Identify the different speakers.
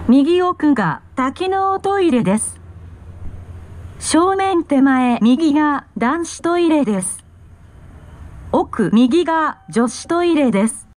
Speaker 1: 右奥が多機能トイレです。正面手前右が男子トイレです。奥右が女子トイレです。